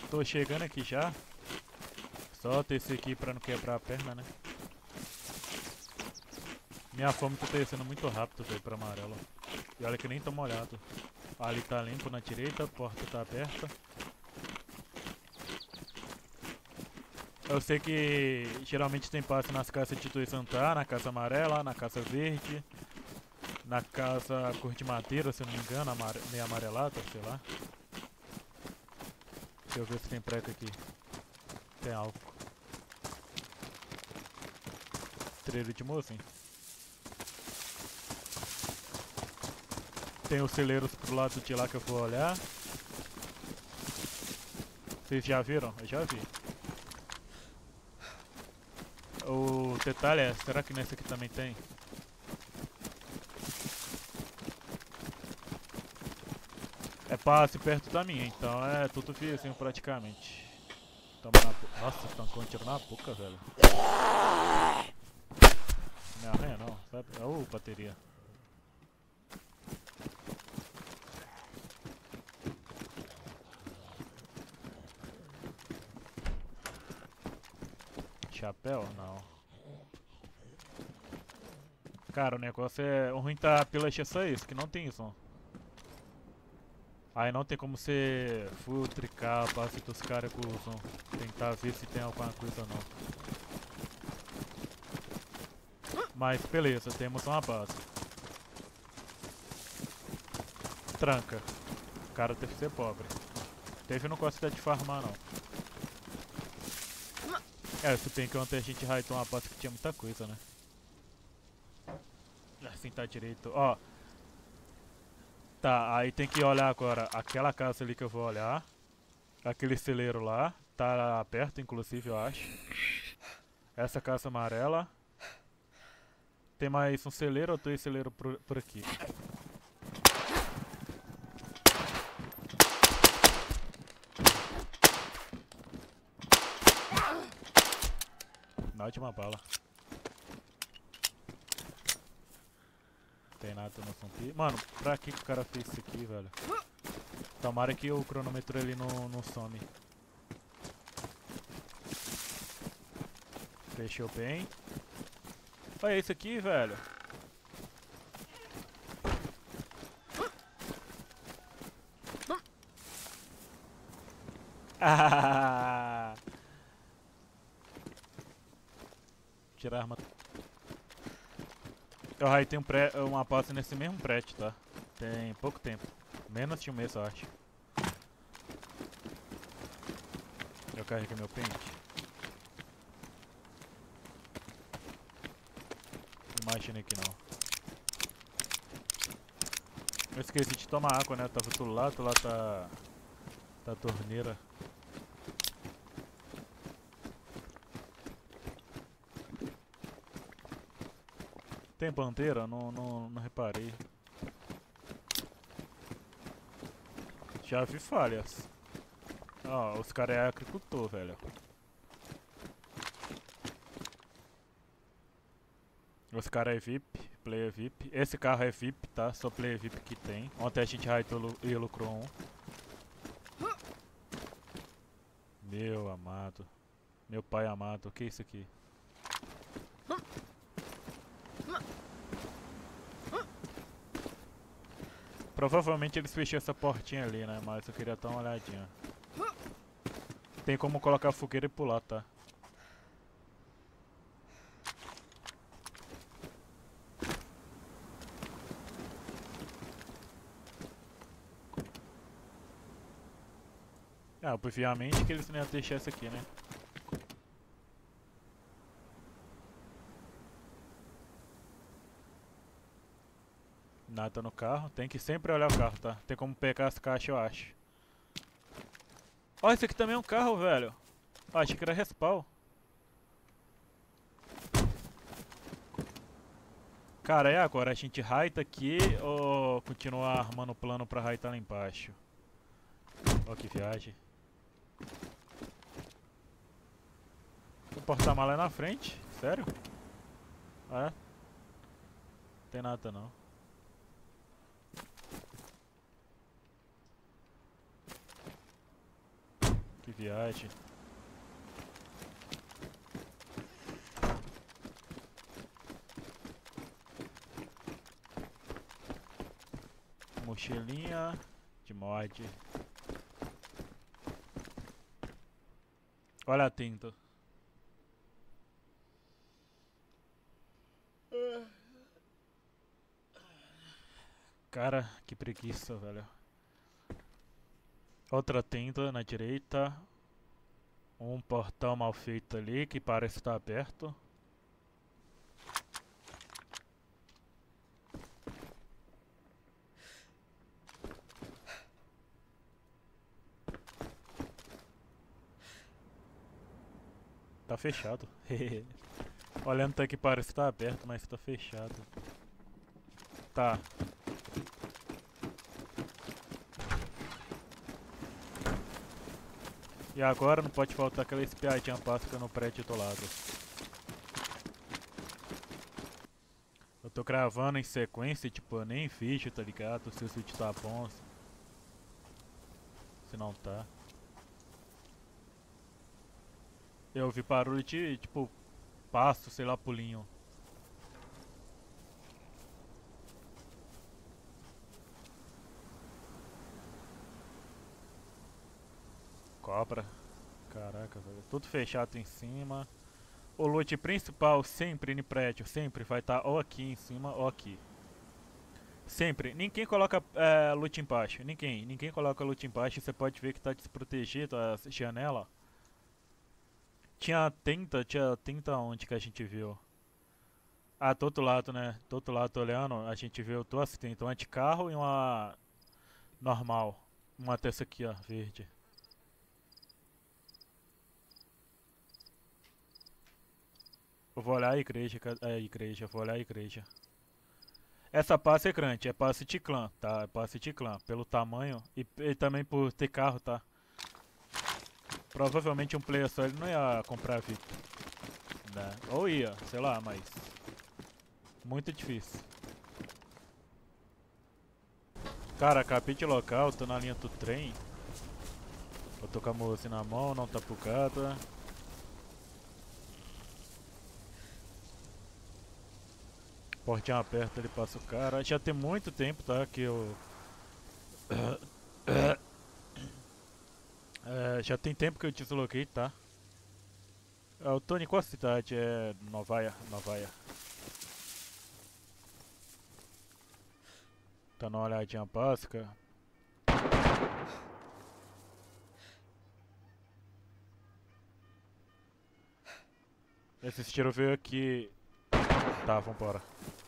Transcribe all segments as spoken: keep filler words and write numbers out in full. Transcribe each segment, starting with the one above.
Tô chegando aqui já. Só descer aqui pra não quebrar a perna, né? Minha fome tá descendo muito rápido, velho, pra amarelo. E olha que nem tô molhado. Ali tá limpo na direita, a porta tá aberta. Eu sei que geralmente tem passe nas casas de dois andares, na casa amarela, na casa verde, na casa cor de madeira, se eu não me engano, amare meio amarelada, sei lá. Deixa eu ver se tem prego aqui. Tem álcool. Trilho de mocinho. Tem os celeiros pro lado de lá que eu vou olhar. Vocês já viram? Eu já vi. O detalhe é, será que nesse aqui também tem? É passe perto da minha, então é tudo vizinho praticamente. Toma na boca. Nossa, estão com um tiro na boca, velho. Não me arranha não, sabe? Ô, oh, bateria. Chapéu? Não. Cara, o negócio é... O ruim tá pela X só isso, que não tem som. Aí não tem como você futricar a base dos caras com o som. Tentar ver se tem alguma coisa ou não. Mas beleza, temos uma base. Tranca. O cara deve ser pobre. Deve não gosta de farmar não. É, se bem que ontem a gente raitou uma base que tinha muita coisa, né? Assim tá direito. Ó. Tá, aí tem que olhar agora aquela casa ali que eu vou olhar. Aquele celeiro lá. Tá aberto, inclusive, eu acho. Essa casa amarela. Tem mais um celeiro ou dois celeiros por, por aqui? Na última bala. Tem nada no zumbi. Mano, pra que, que o cara fez isso aqui, velho? Tomara que o cronômetro ele não, não some. Fechou bem. Olha isso aqui, velho. Ah! Tirar a arma. Eu aí tem um pré, uma pausa nesse mesmo prédio, tá? Tem pouco tempo. Menos de um mês, eu acho. Eu carreguei meu pente. Imaginei que não. Eu esqueci de tomar água, né? Eu tava do lado, lá tá... Tá a torneira. Tem bandeira? Não, não, não reparei. Já vi falhas. Ó, oh, os caras é agricultor, velho. Os caras é V I P, player V I P. Esse carro é V I P, tá? Só player V I P que tem. Ontem a gente raitou e lucrou um. Meu amado. Meu pai amado. O que é isso aqui? Provavelmente eles fecham essa portinha ali, né? Mas eu queria dar uma olhadinha. Tem como colocar fogueira e pular, tá? Ah, obviamente que eles não iam deixar isso aqui, né? Nada no carro. Tem que sempre olhar o carro, tá? Tem como pegar as caixas, eu acho. Ó, esse aqui também é um carro, velho. Ah, achei que era respawn. Cara, e agora? A gente raita aqui ou continua armando o plano pra raitar lá embaixo? Ó, que viagem. O porta-mala é na frente? Sério? Ah, é? Não tem nada não. Que viagem. Mochilinha de mod. Olha a tinta. Cara, que preguiça, velho. Outra tinta na direita. Um portão mal feito ali que parece estar aberto. Tá fechado. Olhando até que parece estar aberto, mas tá fechado. Tá. E agora não pode faltar aquela espiadinha básica no prédio do lado. Eu tô gravando em sequência, tipo, eu nem vejo, tá ligado? Se o vídeo tá bom. Se não tá. Eu ouvi barulho de, tipo, passo, sei lá, pulinho. Cobra. Caraca, velho. Tudo fechado em cima. O loot principal sempre no prédio, sempre vai estar tá ou aqui em cima ou aqui. Sempre. Ninguém coloca é, loot embaixo. Ninguém. Ninguém coloca loot embaixo. Você pode ver que tá desprotegido a janela. Tinha tinta, tinha tinta onde que a gente viu? Ah, do outro lado, né? Do outro lado, tô olhando, a gente viu duas tintas. Uma de carro e uma normal. Uma dessa aqui, ó, verde. Eu vou olhar a igreja, a igreja, vou olhar a igreja. Essa passe é grande, é passe de clã, tá? É passe de clã, pelo tamanho e, e também por ter carro, tá? Provavelmente um player só ele não ia comprar V I P, né? Ou ia, sei lá, mas... muito difícil. Cara, acabei de local, tô na linha do trem. Eu tô com a moça na mão, não tá bugada. Portinha aberta, ele passa o cara. Já tem muito tempo, tá? Que eu... É, já tem tempo que eu desloquei, tá? Eu tô em qual cidade? É... Novaia, Novaia. Tá numa olhadinha básica. Esse tiro veio aqui. Tá, vambora.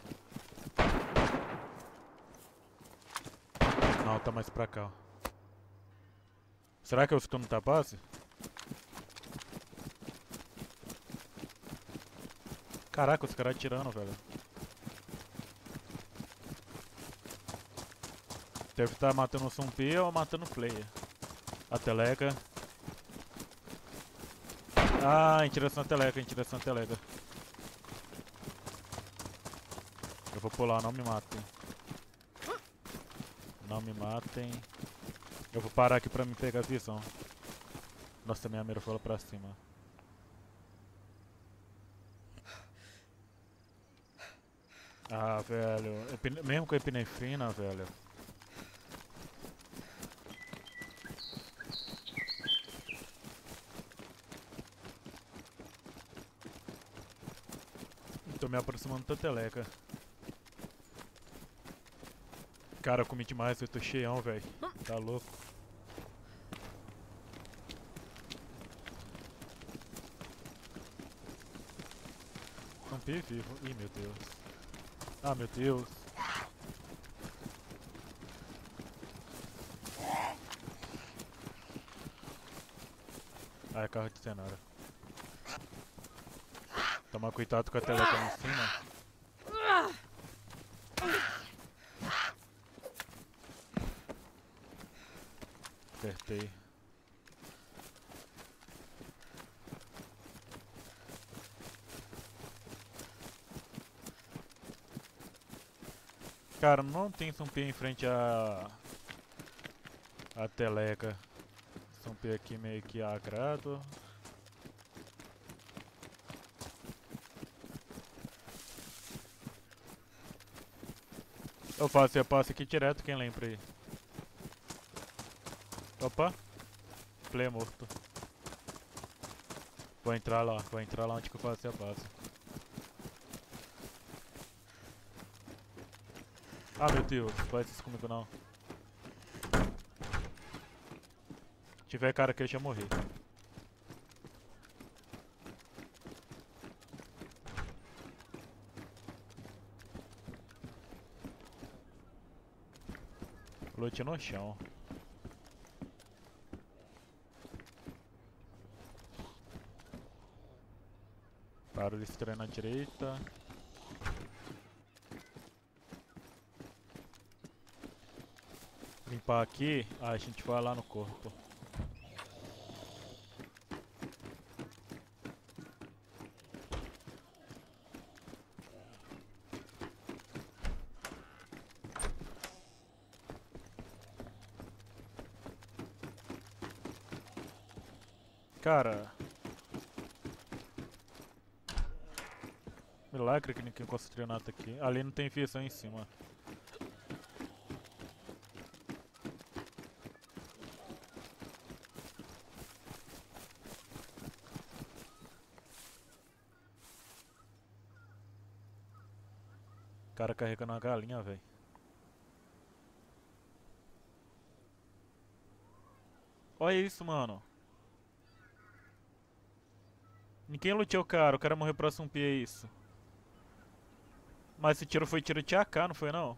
Não, tá mais pra cá, ó. Será que eu estou na base? Caraca, os caras atirando, velho. Deve estar matando o zumbi ou matando o player. A teleca. Ah, em direção à teleca, em direção à teleca. Eu vou pular, não me matem. Não me matem. Eu vou parar aqui pra me pegar a visão. Nossa, minha mira foi pra cima. Ah, velho. Epine... Mesmo com a epinefrina, velho. Tô me aproximando da teleca. Cara, eu comi demais, eu tô cheião, velho. Tá louco. Zumbi vivo. Ih, meu Deus. Ah, meu Deus. Ah, é carro de cenoura. Toma cuidado com a teleca lá em cima. Apertei. Cara, não tem zumbi em frente a... a teleca. São... P aqui meio que agrado. Eu faço, eu passo aqui direto, quem lembra aí? Opa! Play morto. Vou entrar lá, vou entrar lá onde que eu faço a base. Ah, meu Deus, não faz isso comigo não. Se tiver cara aqui eu já morri. Loot no chão. Barulho estranho na direita. Limpar aqui, ah, a gente vai lá no corpo. Cara, milagre que ninguém construiu nada aqui. Ali não tem fiação em cima. O cara carregando uma galinha, velho. Olha isso, mano. Ninguém luteou o cara, o cara morreu próximo P, é isso. Mas esse tiro foi tiro de A K, não foi não?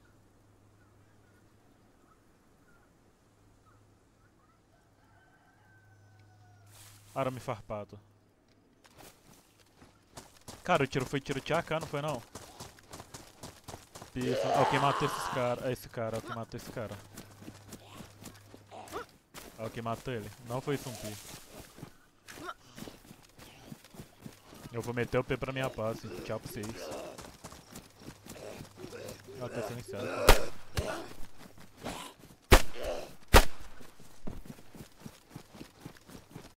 Arame farpado. Cara, o tiro foi tiro de A K, não foi não? Isso. Ó, quem matou esses cara, esse cara, ó, quem matou esse cara. Ó, quem matou ele. Não foi Sumpi. Eu vou meter o P pra minha base. Tchau pra vocês. Ah, tá silenciado.